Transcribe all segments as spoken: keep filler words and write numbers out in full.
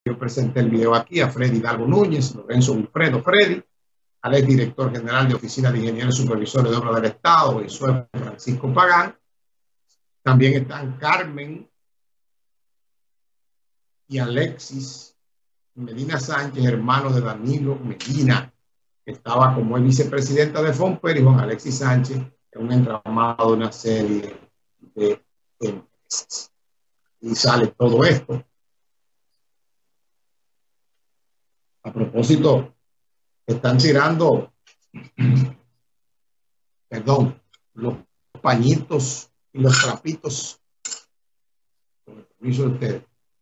yo presenté el video aquí, a Freddy Hidalgo Núñez, Lorenzo Wilfredo Freddy, al exdirector general de Oficina de Ingenieros Supervisores de Obras del Estado, Josué Francisco Pagán. También están Carmen y Alexis Medina Sánchez, hermano de Danilo Medina, que estaba como vicepresidenta de Fomper, y Juan Alexis Sánchez, en un entramado de una serie de empresas. Y sale todo esto. A propósito, están tirando, perdón, los pañitos y los trapitos, con el permiso de ustedes,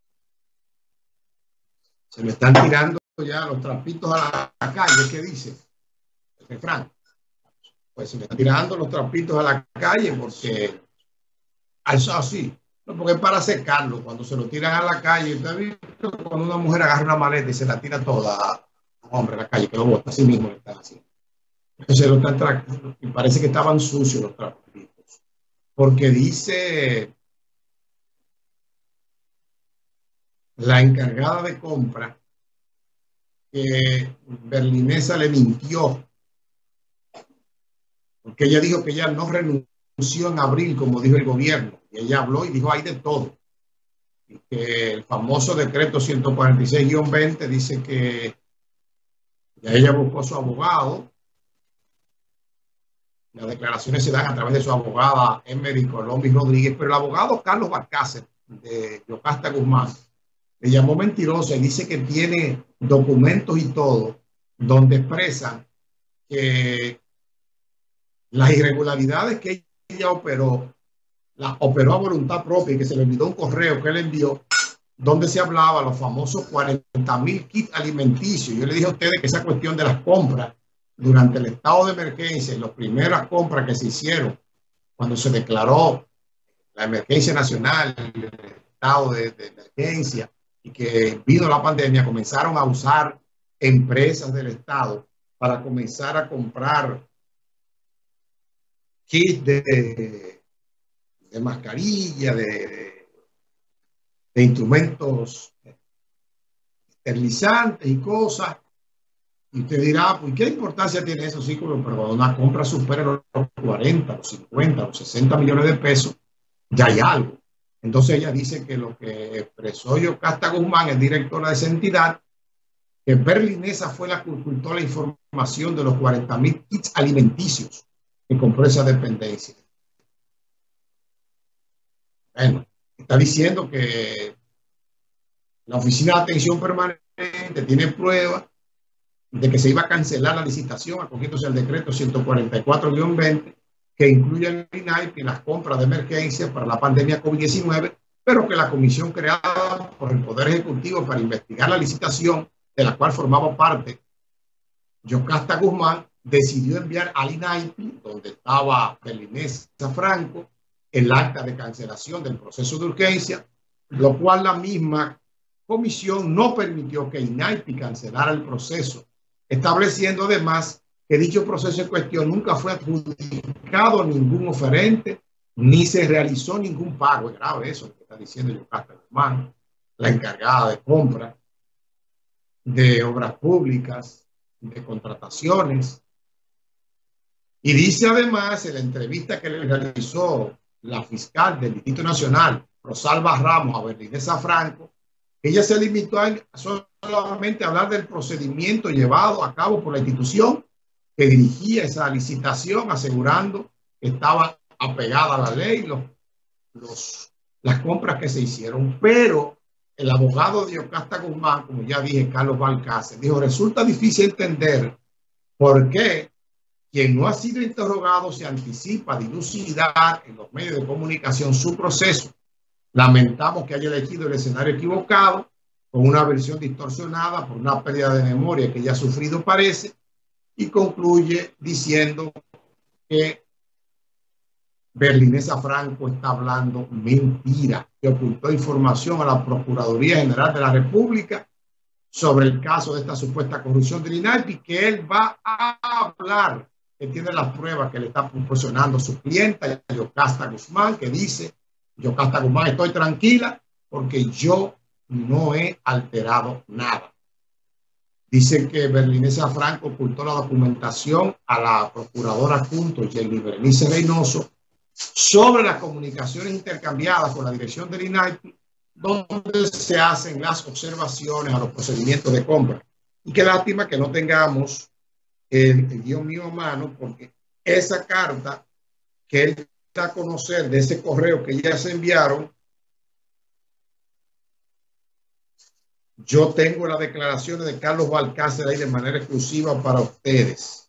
se me están tirando ya los trapitos a la calle. ¿Qué dice el refrán? Pues se me están tirando los trapitos a la calle porque eso así, no, porque es para secarlo. Cuando se lo tiran a la calle, ¿usted ha visto cuando una mujer agarra una maleta y se la tira toda a un hombre a la calle, que lo bota? Así mismo le están haciendo. Entonces lo están tratando y parece que estaban sucios los trapitos, porque dice la encargada de compra que Berlinesa le mintió, porque ella dijo que ella no renunció en abril, como dijo el gobierno, y ella habló y dijo hay de todo, y que el famoso decreto ciento cuarenta y seis guión veinte dice que ya ella buscó a su abogado. Las declaraciones se dan a través de su abogada Emery Colombi Rodríguez, pero el abogado Carlos Balcácer de Yocasta Guzmán le llamó mentirosa y dice que tiene documentos y todo donde expresan que las irregularidades que ella operó, las operó a voluntad propia, y que se le olvidó un correo que él envió donde se hablaba los famosos cuarenta mil kits alimenticios. Yo le dije a ustedes que esa cuestión de las compras durante el estado de emergencia y las primeras compras que se hicieron cuando se declaró la emergencia nacional, el estado de, de emergencia, y que vino la pandemia, comenzaron a usar empresas del Estado para comenzar a comprar kits de, de mascarilla, de, de instrumentos esterilizantes y cosas. Y usted dirá, pues, ¿qué importancia tiene eso? Sí, pero cuando una compra supera los cuarenta, los cincuenta, los sesenta millones de pesos, ya hay algo. Entonces ella dice que lo que expresó Yocasta Guzmán, el director de esa entidad, que Berlinesa fue la que ocultó la información de los cuarenta mil kits alimenticios que compró esa dependencia. Bueno, está diciendo que la Oficina de Atención Permanente tiene pruebas de que se iba a cancelar la licitación acogiéndose al decreto ciento cuarenta y cuatro guión veinte, que incluye el I N A I P y las compras de emergencia para la pandemia COVID diecinueve, pero que la comisión creada por el Poder Ejecutivo para investigar la licitación, de la cual formaba parte Yocasta Guzmán, decidió enviar al I N A I P, donde estaba Berlinesa Franco, el acta de cancelación del proceso de urgencia, lo cual la misma comisión no permitió que I N A I P cancelara el proceso, estableciendo además que dicho proceso en cuestión nunca fue adjudicado a ningún oferente, ni se realizó ningún pago. Es grave eso lo que está diciendo Yocasta Guzmán, la encargada de compra, de obras públicas, de contrataciones. Y dice además en la entrevista que le realizó la fiscal del Distrito Nacional, Rosalba Ramos, a Berlinesa Franco, ella se limitó a solamente a hablar del procedimiento llevado a cabo por la institución que dirigía esa licitación, asegurando que estaba apegada a la ley, los, los, las compras que se hicieron. Pero el abogado de Yocasta Guzmán, como ya dije, Carlos Balcácer, dijo, resulta difícil entender por qué quien no ha sido interrogado se anticipa dilucidar en los medios de comunicación su proceso. Lamentamos que haya elegido el escenario equivocado, con una versión distorsionada por una pérdida de memoria que ya ha sufrido, parece, y concluye diciendo que Berlinesa Franco está hablando mentira, que ocultó información a la Procuraduría General de la República sobre el caso de esta supuesta corrupción del I N A I P, y que él va a hablar, que tiene las pruebas que le está proporcionando su clienta, Yocasta Guzmán, que dice, Yocasta Guzmán, estoy tranquila porque yo no he alterado nada. Dicen que Berlinesa Franco ocultó la documentación a la procuradora adjunta Jenny Berenice Reynoso sobre las comunicaciones intercambiadas con la dirección del INAIPI, donde se hacen las observaciones a los procedimientos de compra. Y qué lástima que no tengamos el, el guión mío a mano, porque esa carta que él da a conocer de ese correo que ya se enviaron, yo tengo las declaraciones de Carlos Balcácer ahí de manera exclusiva para ustedes.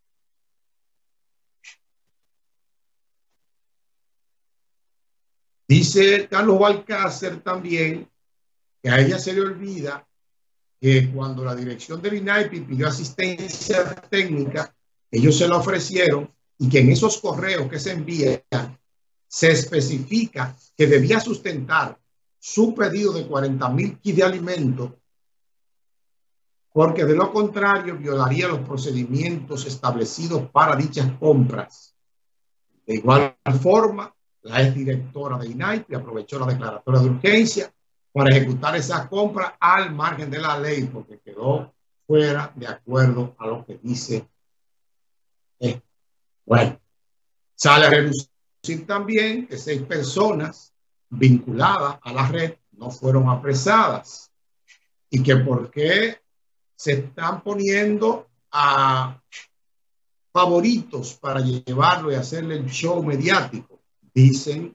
Dice Carlos Balcácer también que a ella se le olvida que cuando la dirección del INAIPI pidió asistencia técnica, ellos se la ofrecieron y que en esos correos que se envían se especifica que debía sustentar su pedido de cuarenta mil kits de alimentos, porque de lo contrario violaría los procedimientos establecidos para dichas compras. De igual forma, la exdirectora de INAIPI aprovechó la declaratoria de urgencia para ejecutar esa compra al margen de la ley, porque quedó fuera de acuerdo a lo que dice. Eh, bueno, sale a relucir también que seis personas vinculadas a la red no fueron apresadas y que por qué se están poniendo a favoritos para llevarlo y hacerle el show mediático, dicen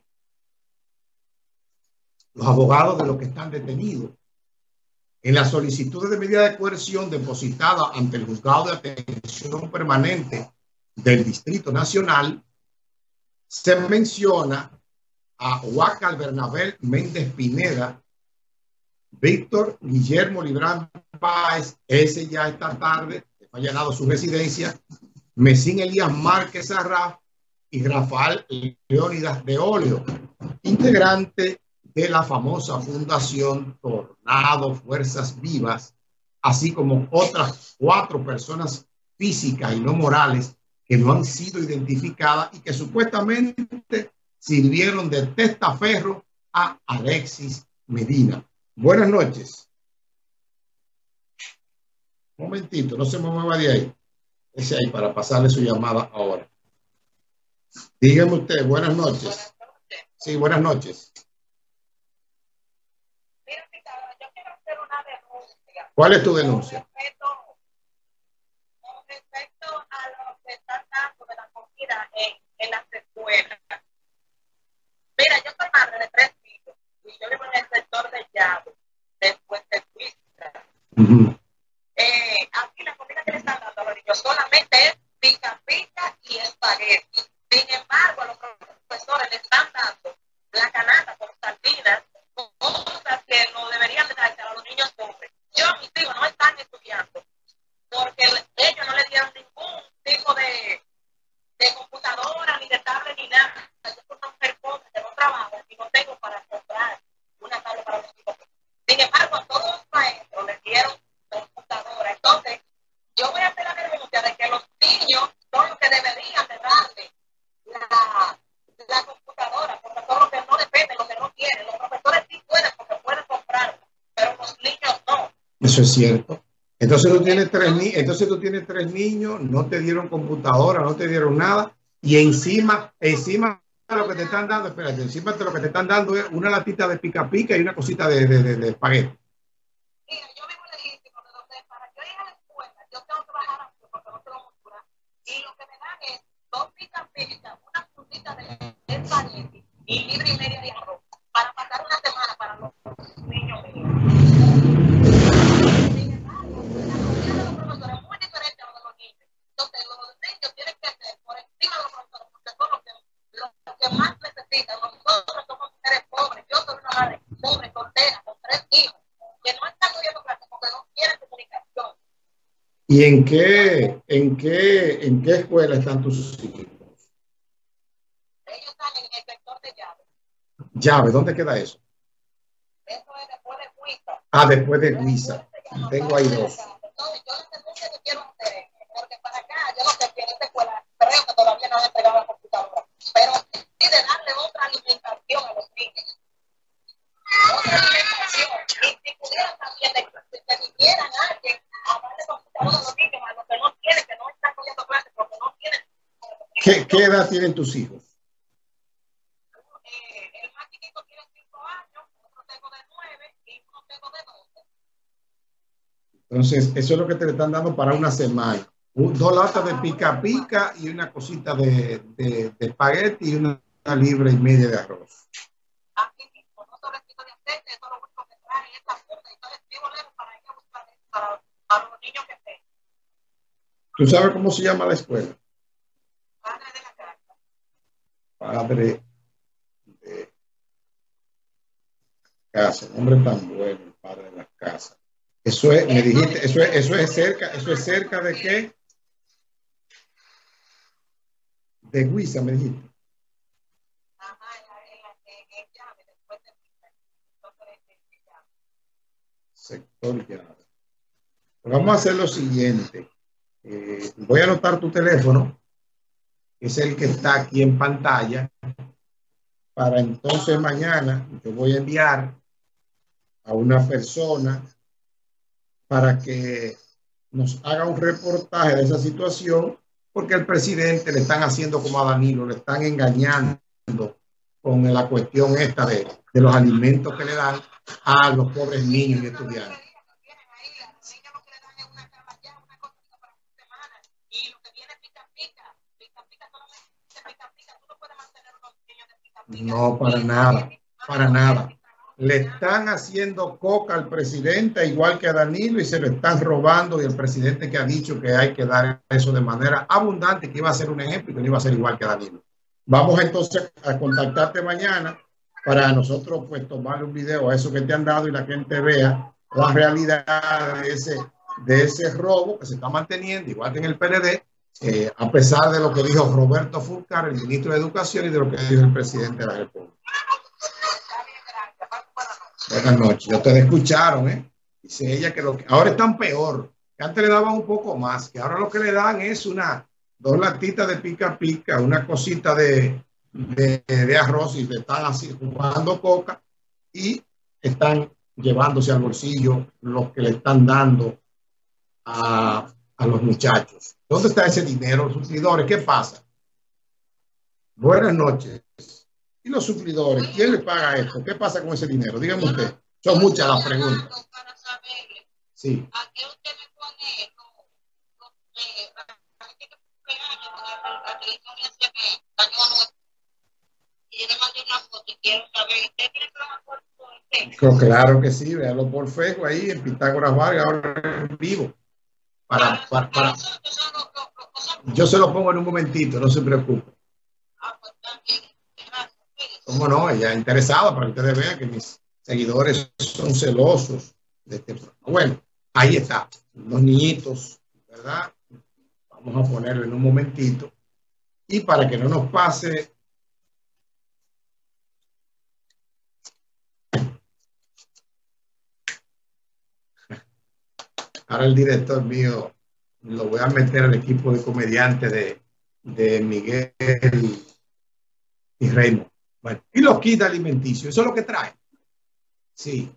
los abogados de los que están detenidos. En la solicitud de medida de coerción depositada ante el juzgado de atención permanente del Distrito Nacional, se menciona a Huácal Bernabé Méndez Pineda, Víctor Guillermo Librán Páez, ese ya esta tarde fue allanado su residencia, Mesín Elías Márquez Arraf y Rafael Leónidas de Oleo, integrante de la famosa Fundación Tornado Fuerzas Vivas, así como otras cuatro personas físicas y no morales que no han sido identificadas y que supuestamente sirvieron de testaferro a Alexis Medina. Buenas noches. Un momentito, no se me mueva de ahí. Ese ahí para pasarle su llamada ahora. Dígame usted, buenas noches. Sí, buenas noches. ¿Cuál es tu denuncia? Con respecto a lo que están dando de la comida en, en las escuelas. Mira, yo soy madre de tres hijos y yo vivo en el sector de Llave, después de Suiza. Uh-huh. eh, aquí la comida que le están dando a los niños solamente es pica pica y espagueti. Sin embargo, a los profesores le están dando la canasta con sardinas, cosas que no deberían de darse a los niños pobres. Yo, mis hijos no están estudiando porque ellos no le dieron ningún tipo de, de computadora, ni de tablet, ni nada. Yo soy una mujer pobre que no trabajo y no tengo para comprar una tablet para los hijos. Sin embargo, a todos los maestros les dieron computadora. Entonces, yo voy a hacer la denuncia de que los niños son los que deberían de darle la, la computadora, porque son los que no dependen, los que no quieren. Los profesores sí pueden porque pueden comprarla, pero los niños no. Eso es cierto. Entonces tú tienes tres ni entonces tú tienes tres niños, no te dieron computadora, no te dieron nada, y encima, encima de lo que te están dando, espérate, encima de lo que te están dando es una latita de pica pica y una cosita de, de, de, de espagueti. Mira, yo vivo legítimo de donde para yo ir a la escuela, yo tengo que bajar a porque no tengo cultura, y lo que me dan es dos pica pica, una frutita de espagueti y libre y media de arroz, para pasar una semana para los niños míos. Entonces, los niños tienen que ser por encima de los profesores, porque son los que, los que más necesitan. Nosotros somos mujeres pobres. Yo soy una madre pobre, soltera, con tres hijos, que no están cogiendo clases porque no quieren comunicación. ¿Y en qué, en qué, en qué escuela están tus hijos? Ellos están en el sector de Llave. Llave, ¿dónde queda eso? Eso es después de Huiza. Ah, después de Huiza. Tengo ahí dos. Entonces, yo la denuncia que quiero hacer es, porque para acá, yo no sé si en esta escuela, creo que todavía no han entregado la computadora, pero sí de darle otra alimentación a los niños. otra alimentación. Y si pudieran también que vinieran a alguien a darle computador a los niños, a los que no tienen, que no están cogiendo clases porque no tienen. ¿Qué, ¿Qué edad tienen tus hijos? Eh, el más chiquito tiene cinco años, otro tengo de nueve y uno tengo de doce. Entonces, eso es lo que te le están dando para una semana. Un, dos latas de pica pica y una cosita de, de, de espagueti y una, una libra y media de arroz. Aquí mismo, no sobrecito de aceite, eso es lo único que trae esta fruta y todo el trigo lejos para ir a buscar para, para los niños que estén. ¿Tú sabes cómo se llama la escuela? Padre de la casa. Padre de casa, nombre tan bueno, el padre de las casas. Eso es, me dijiste, eso es, eso es cerca, eso es cerca de qué? De Huiza, me dijiste. Ajá, en el llave, después de llave. Sector llave. Vamos a hacer lo siguiente. Eh, voy a anotar tu teléfono, que es el que está aquí en pantalla, para entonces mañana yo voy a enviar a una persona para que nos haga un reportaje de esa situación, porque el presidente le están haciendo como a Danilo, le están engañando con la cuestión esta de, de los alimentos que le dan a los pobres niños y estudiantes. No, para nada, para nada. Le están haciendo coca al presidente, igual que a Danilo, y se lo están robando. Y el presidente que ha dicho que hay que dar eso de manera abundante, que iba a ser un ejemplo y que no iba a ser igual que a Danilo. Vamos entonces a contactarte mañana para nosotros pues tomarle un video a eso que te han dado y la gente vea la realidad de ese, de ese robo que se está manteniendo, igual que en el P L D, eh, a pesar de lo que dijo Roberto Fulcar, el ministro de Educación, y de lo que dijo el presidente de la República. Buenas noches. Ya ustedes escucharon, ¿eh? Dice ella que, lo que ahora están peor, que antes le daban un poco más, que ahora lo que le dan es una, dos latitas de pica pica, una cosita de, de, de arroz, y le están así jugando coca y están llevándose al bolsillo los que le están dando a, a los muchachos. ¿Dónde está ese dinero? Los suplidores, ¿qué pasa? Buenas noches. ¿Y los suplidores? ¿Quién le paga esto? ¿Qué pasa con ese dinero? Dígame usted. Son muchas las preguntas. Sí. ¿A qué usted le pone esto? Claro que sí, véalo por Facebook ahí en Pitágoras Vargas, ahora en vivo. Para, para, para. Yo se lo pongo en un momentito, no se preocupe. ¿Cómo no? Ella es interesada para que ustedes vean que mis seguidores son celosos de este programa. Bueno, ahí está. Los niñitos, ¿verdad? Vamos a ponerlo en un momentito. Y para que no nos pase ahora el director mío lo voy a meter al equipo de comediantes de, de Miguel y Raymond. Bueno, y los kits alimenticios, eso es lo que trae. Sí.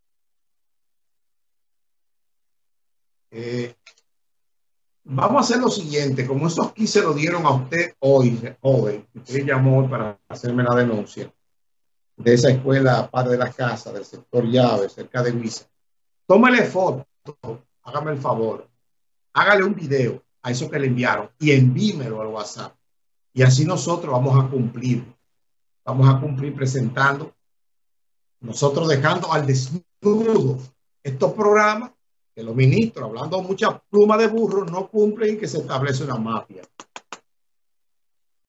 Eh, vamos a hacer lo siguiente, como esos kits se lo dieron a usted hoy, joven, usted llamó hoy para hacerme la denuncia de esa escuela Padre de las Casas, del sector Llave, cerca de Huiza. Tómele foto, hágame el favor, hágale un video a eso que le enviaron y envímelo al WhatsApp. Y así nosotros vamos a cumplir. Vamos a cumplir presentando, nosotros dejando al desnudo estos programas que los ministros, hablando mucha pluma de burro, no cumplen y que se establece una mafia.